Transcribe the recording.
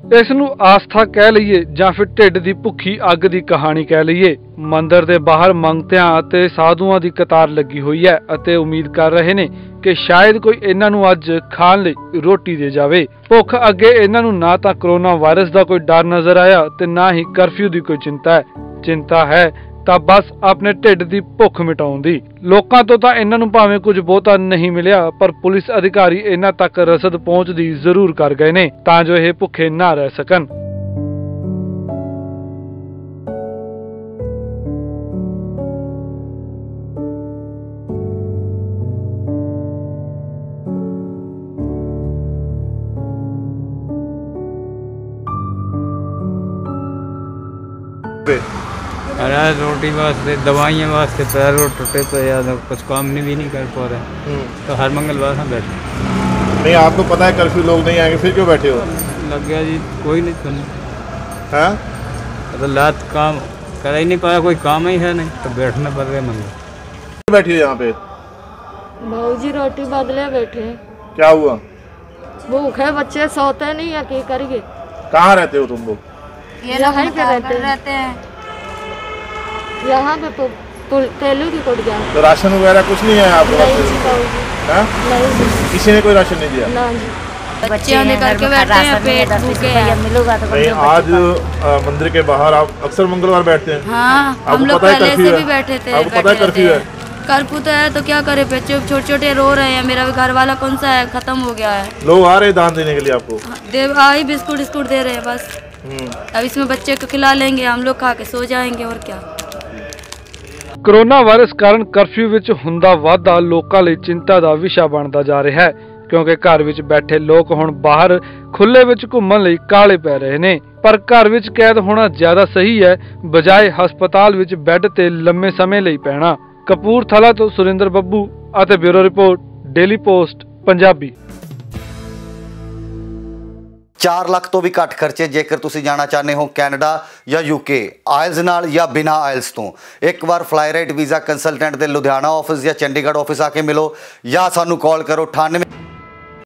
इस नूं आस्था कह लईए जां फिर ढिड दी भुखी अग दी कहानी कह लईए। मंदिर दे बाहर मंगतियां अते साधुआं दी कतार लगी हुई है अते उम्मीद कर रहे ने कि शायद कोई इन्हां नूं अज खाण लई रोटी दे जावे। भुख अगे इन्हां नूं ना तां कोरोना वायरस दा कोई डर नजर आया ते ना ही करफ्यू दी कोई चिंता है तां बस अपने ढिड दी भुख मिटाउण दी। लोकां तों तां इन्हां नूं भावें कुछ बहुता नहीं मिलिया पर पुलिस अधिकारी इन्हां तक रसद पहुंच दी जरूर कर गए ने तां जो ये भुखे ना रह सकन। रोटी वास्ते दवाइयाँ वास्ते पैर टूटे तो यार कुछ काम नहीं कर पा रहे तो हर मंगलवार हम बैठे। नहीं आपको पता है कर्फ्यू लोग नहीं आएंगे फिर क्यों बैठे हो? लग गया जी कोई नहीं सुन है तो लात काम कर ही नहीं पाया, कोई काम ही है नहीं तो बैठना पड़ रहा मंगल। बैठी हो यहाँ पे? भाजी रोटी बदले बैठे। क्या हुआ? भूख है, बच्चे सोते नहीं है, क्या करेंगे? कहाँ रहते हो तुम लोग? रहते हैं यहाँ पे तेलू की कोट गया। तो राशन वगैरह कुछ नहीं है आपको? नहीं, किसी ने कोई राशन नहीं दिया? बच्चे करके बैठे हैं, पेट भूखे हैं। नहीं आज मंदिर के बाहर आप अक्सर मंगलवार बैठते हैं? हाँ, हम लोग पहले से भी बैठे थे। आपको पता है कर्फ्यू है? कर्फ्यू तो है तो क्या करे, बच्चे छोटे छोटे रो रहे हैं। मेरा घर वाला कौन सा है, खत्म हो गया है। लोग आ रहे हैं दान देने के लिए आपको? आई बिस्कुट दे रहे हैं बस। अब इसमें बच्चे को खिला लेंगे, हम लोग खा के सो जाएंगे और क्या। कोरोना वायरस कारण कर्फ्यू विच हुंदा वाधा लोकां लई चिंता दा विशा बनदा जा रहा है क्योंकि घर विच बैठे लोग हुण बाहर खुले विच घुम्मण लई काले पै रहे ने। पर घर विच कैद होना ज्यादा सही है बजाय हस्पताल विच बेड ते लंबे समय लई पैना। कपूरथला तो सुरिंदर बब्बू अते bureau report daily post Punjabi. 4 lakh ਤੋਂ ਵੀ ਘੱਟ ਖਰਚੇ ਜੇਕਰ ਤੁਸੀਂ ਜਾਣਾ ਚਾਹੁੰਦੇ ਹੋ ਕੈਨੇਡਾ ਜਾਂ ਯੂਕੇ ਆਇਲਸ ਨਾਲ ਜਾਂ ਬਿਨਾ ਆਇਲਸ ਤੋਂ। ਇੱਕ ਵਾਰ ਫਲਾਈ ਰਾਈਟ ਵੀਜ਼ਾ ਕੰਸਲਟੈਂਟ ਦੇ ਲੁਧਿਆਣਾ ਆਫਿਸ ਜਾਂ ਚੰਡੀਗੜ੍ਹ ਆਫਿਸ ਆ ਕੇ ਮਿਲੋ ਜਾਂ ਸਾਨੂੰ ਕਾਲ ਕਰੋ 98